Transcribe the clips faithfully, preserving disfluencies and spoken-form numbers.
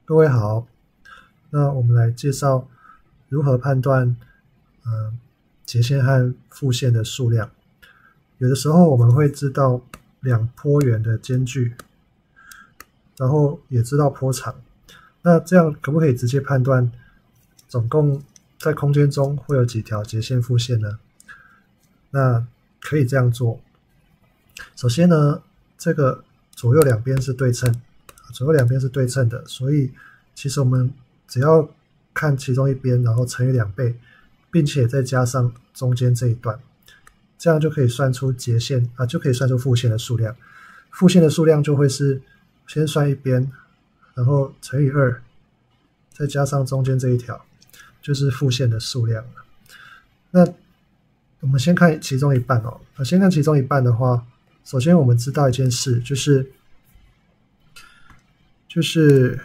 各位好，那我们来介绍如何判断呃截线和副线的数量。有的时候我们会知道两波圆的间距，然后也知道波长。那这样可不可以直接判断总共在空间中会有几条截线、副线呢？那可以这样做。首先呢，这个左右两边是对称，左右两边是对称的，所以其实我们只要看其中一边，然后乘以两倍，并且再加上中间这一段，这样就可以算出截线啊，就可以算出副线的数量。副线的数量就会是先算一边，然后乘以二，再加上中间这一条，就是副线的数量了。那我们先看其中一半哦。先看其中一半的话，首先我们知道一件事，就是就是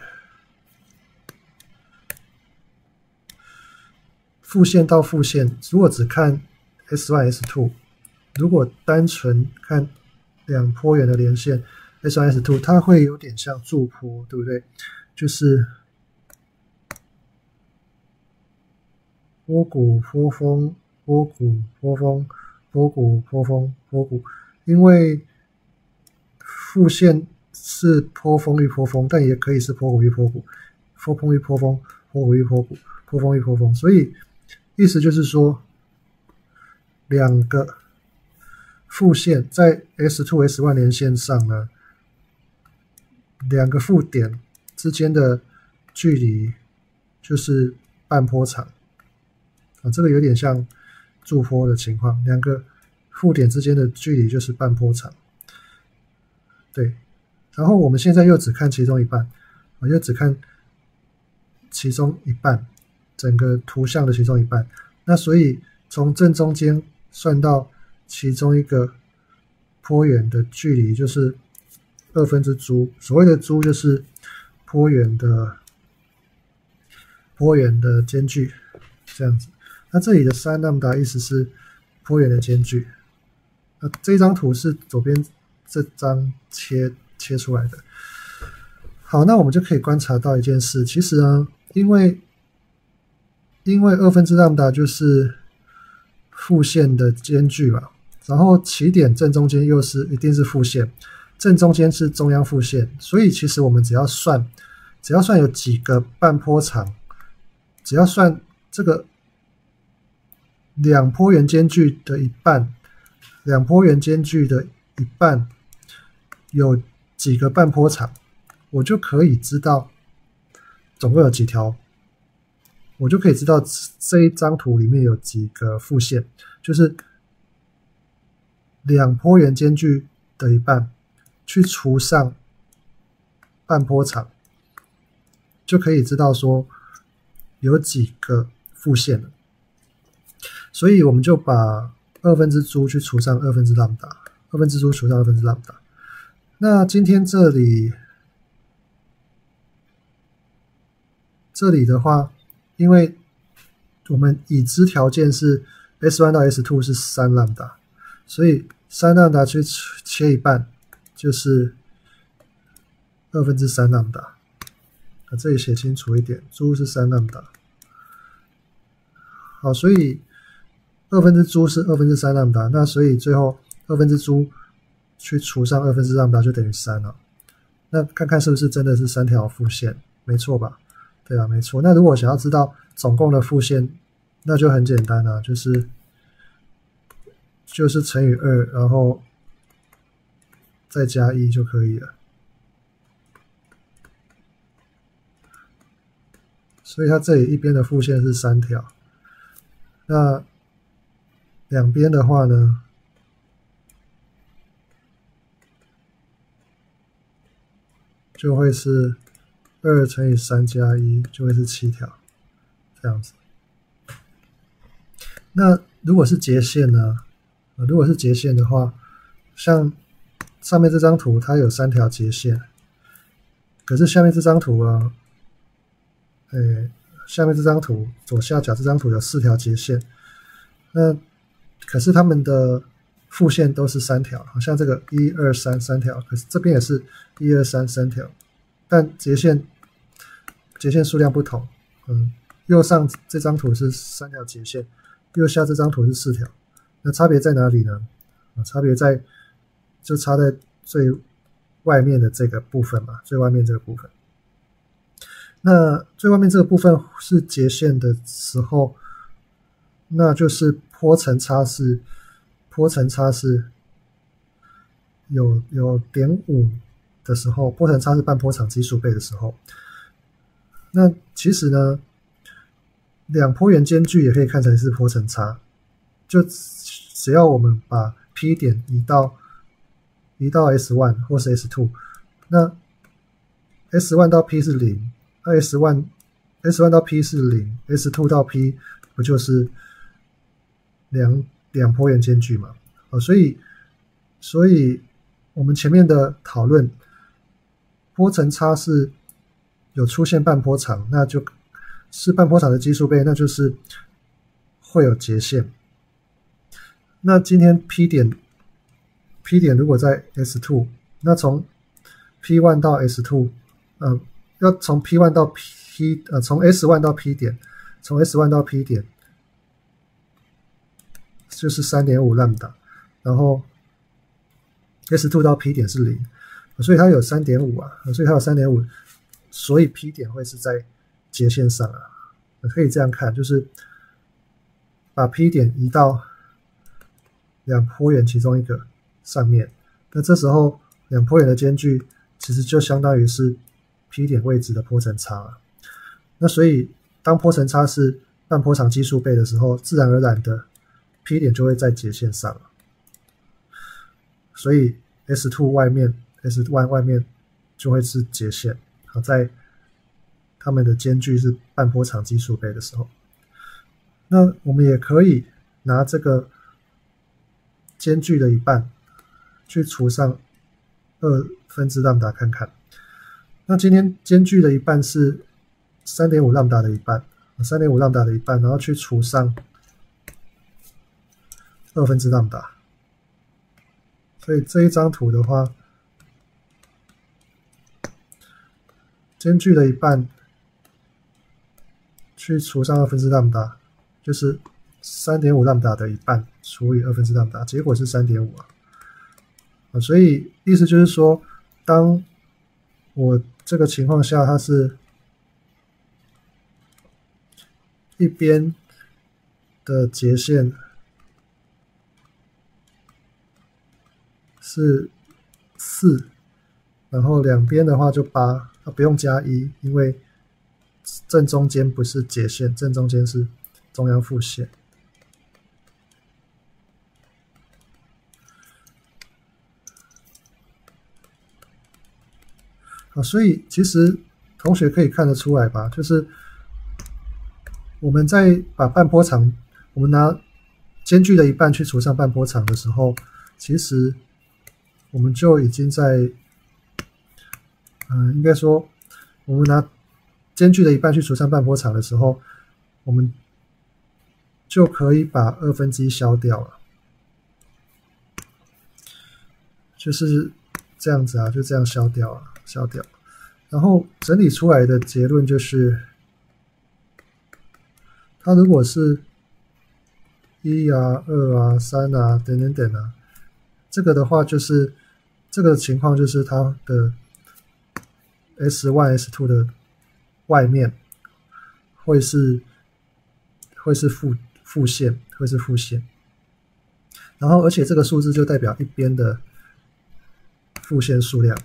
副线到副线，如果只看 S 一 S 二， 如果单纯看两波圆的连线 S 一 S 二， 它会有点像柱波，对不对？就是波谷波峰波谷波峰波谷波峰波谷，因为副线是波峰遇波峰，但也可以是波谷遇波谷，波峰遇波峰，波谷遇波谷，波峰遇波峰，所以意思就是说，两个副线在 S 二 S 一 连线上呢，两个副点之间的距离就是半波长啊，这个有点像柱波的情况，两个副点之间的距离就是半波长。对，然后我们现在又只看其中一半，我又只看其中一半，整个图像的其中一半。那所以从正中间算到其中一个波圆的距离就是二分之铢，所谓的铢就是波圆的波圆的间距，这样子。那这里的三兰姆达意思是波圆的间距。那这张图是左边这张切切出来的。好，那我们就可以观察到一件事，其实呢，因为因为二分之兰姆达就是副线的间距嘛，然后起点正中间又是一定是副线，正中间是中央副线，所以其实我们只要算只要算有几个半波长，只要算这个两波圆间距的一半，两波圆间距的一半有几个半波长，我就可以知道总共有几条，我就可以知道这一张图里面有几个副线，就是两波圆间距的一半去除上半波长，就可以知道说有几个副线了。所以我们就把二分之铢去除上二分之兰姆达，二分之铢除上二分之兰姆达。那今天这里这里的话，因为我们已知条件是 S 一 到 S 二 是三兰姆达，所以三兰姆达去切一半就是二分之三兰姆达。那这里写清楚一点，铢是三兰姆达。好，所以二分之铢是二分之三兰姆达，那所以最后二分之铢去除上二分之兰姆达就等于三了。那看看是不是真的是三条副线，没错吧？对啊，没错。那如果想要知道总共的副线，那就很简单啊，就是就是乘以二，然后再加一就可以了。所以它这里一边的副线是三条，那两边的话呢，就会是二乘以三加一，就会是七条，这样子。那如果是截线呢？如果是截线的话，像上面这张图它有三条截线，可是下面这张图啊，诶，下面这张图左下角这张图有四条截线，那可是它们的副线都是三条，好像这个一二三三条，可是这边也是一二三三条，但截线截线数量不同，嗯，右上这张图是三条截线，右下这张图是四条，那差别在哪里呢？啊，差别在就差在最外面的这个部分嘛，最外面这个部分。那最外面这个部分是截线的时候，那就是波层差是波层差是有有点五的时候，波层差是半波长基数倍的时候，那其实呢，两波元间距也可以看成是波层差，就只要我们把 P 点移到移到 S 一 或是 S 二， 那 S 一 到 P 是零，那 S 一 S 一 到 P 是零 ，S 二 到 P 不就是两两波元间距嘛？哦，所以所以我们前面的讨论，波层差是有出现半波长，那就是半波长的基数倍，那就是会有截线。那今天 P 点 P 点如果在 S 二， 那从 P 一 到 S 二， 呃，要从 P 一 到 P 呃，从 S 一 到 P 点，从 S 一 到 P 点就是 三点五 lambda， 然后 S 二 到 P 点是零，所以它有 三点五 啊，所以它有 三点五， 所以 P 点会是在截线上啊，可以这样看，就是把 P 点移到两波元其中一个上面，那这时候两波元的间距其实就相当于是 P 点位置的波层差了。那所以当波层差是半波长基数倍的时候，自然而然的 P 点就会在截线上了。所以 S 二 外面 S 一 外面就会是截线，好，在它们的间距是半波长基数倍的时候，那我们也可以拿这个间距的一半去除上二分之 lambda 看看。那今天间距的一半是 三点五 lambda 的一半 ,三点五 lambda 的一半，然后去除上二分之 lambda。所以这一张图的话，间距的一半去除上二分之 lambda， 就是 三点五 lambda 的一半除以二分之 lambda， 结果是 三点五 啊。啊，所以意思就是说，当我这个情况下它是一边的截线是四，然后两边的话就八，啊，不用加一，因为正中间不是截线，正中间是中央复线。啊，所以其实同学可以看得出来吧，就是我们在把半波长，我们拿间距的一半去除上半波长的时候，其实我们就已经在，嗯、呃，应该说，我们拿间距的一半去除上半波长的时候，我们就可以把二分之一消掉了，就是这样子啊，就这样消掉了，消掉。然后整理出来的结论就是，它如果是一啊、二啊、三啊等等等啊，这个的话就是这个情况就是它的 S 一 S 二 的外面会是会是负负线，会是负线。然后而且这个数字就代表一边的负线数量。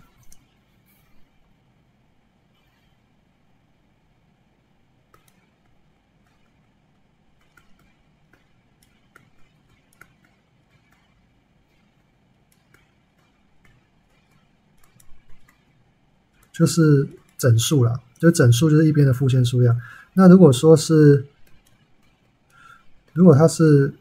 就是整数啦，就整数就是一边的负线数量。那如果说是，如果它是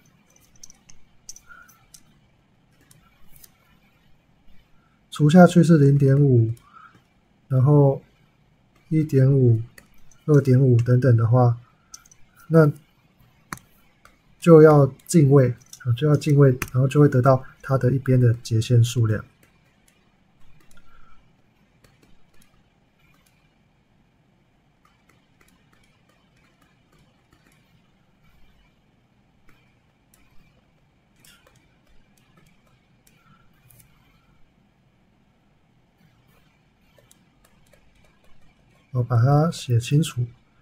除下去是 零点五， 然后 一点五、二点五 等等的话，那就要进位，就要进位，然后就会得到它的一边的截线数量。 我把它写清楚。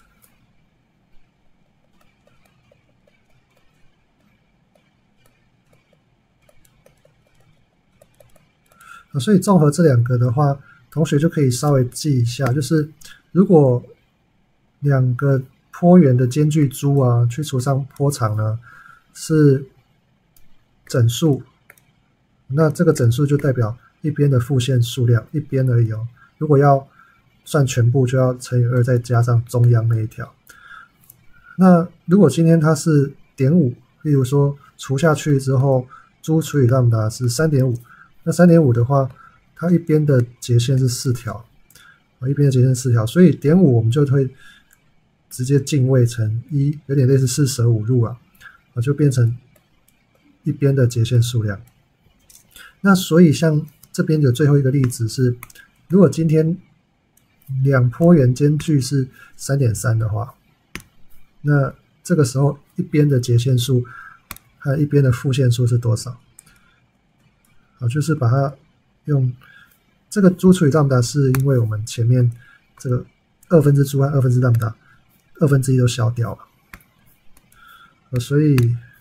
所以综合这两个的话，同学就可以稍微记一下，就是如果两个坡源的间距株啊，去除上坡长呢是整数，那这个整数就代表一边的复线数量，一边而已哦。如果要算全部，就要乘以二，再加上中央那一条。那如果今天它是点五，例如说除下去之后，株除以 lambda 是 三点五， 那 三点五 的话，它一边的截线是四条，一边的截线是四条，所以点五我们就会直接进位成一，有点类似四舍五入啊，就变成一边的截线数量。那所以像这边的最后一个例子是，如果今天两坡源间距是 三点三 的话，那这个时候一边的截线数和一边的复线数是多少？好，就是把它用这个株除以 lambda， 是因为我们前面这个二分之株和二分之 lambda， 二分之一都消掉了，所以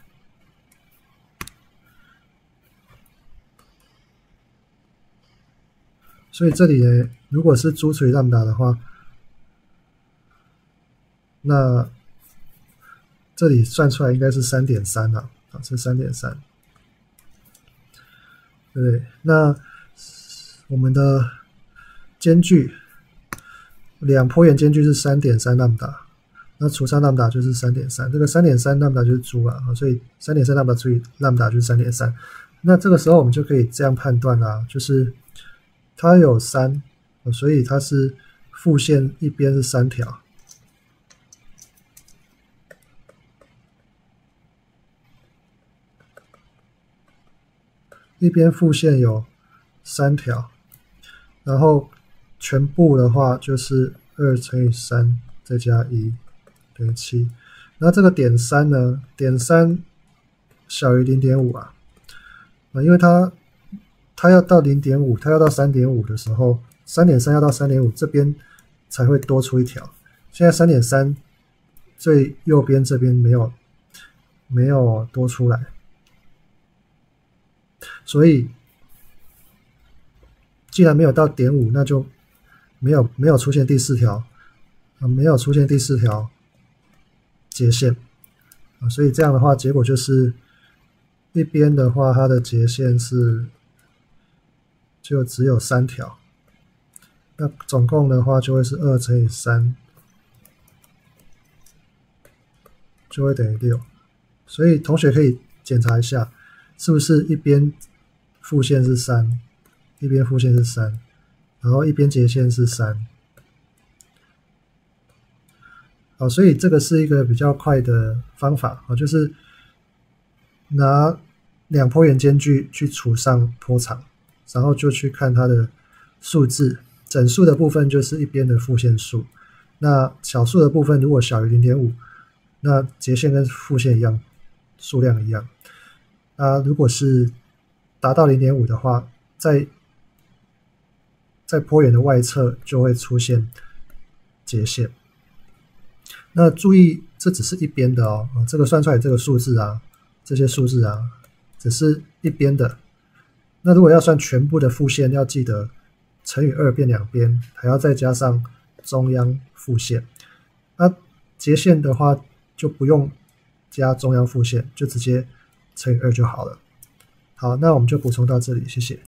所以这里呢，如果是株除以 lambda 的话，那这里算出来应该是 三点三 啊，是 三点三。对不对？那我们的间距，两坡源间距是 三点三 lambda， 那除上 lambda 就是 三点三， 这个 三点三 lambda 就是株啊，所以 三点三 lambda 除以 lambda 就是 三点三。那这个时候我们就可以这样判断啦，就是它有三，所以它是复线一边是三条。一边复线有三条，然后全部的话就是二乘以三再加一等于七。那这个点三呢，点三小于 零点五 啊，因为它它要到 零点五， 它要到 三点五 的时候 ，三点三 要到 三点五 这边才会多出一条。现在 三点三 最右边这边没有没有多出来。所以既然没有到点五，那就没有没有出现第四条，啊，没有出现第四条截线，啊，所以这样的话，结果就是一边的话，它的截线是就只有三条，那总共的话就会是二乘以三，就会等于六。所以同学可以检查一下，是不是一边复线是三，一边复线是三，然后一边截线是三。好，所以这个是一个比较快的方法，就是拿两坡源间距去除上坡长，然后就去看它的数字，整数的部分就是一边的复线数，那小数的部分如果小于 零点五， 那截线跟复线一样，数量一样。那如果是达到 零点五 的话，在在坡源的外侧就会出现截线。那注意，这只是一边的哦，这个算出来这个数字啊，这些数字啊，只是一边的。那如果要算全部的复线，要记得乘以二变两边，还要再加上中央复线。那截线的话就不用加中央复线，就直接乘以二就好了。好，那我们就补充到这里，谢谢。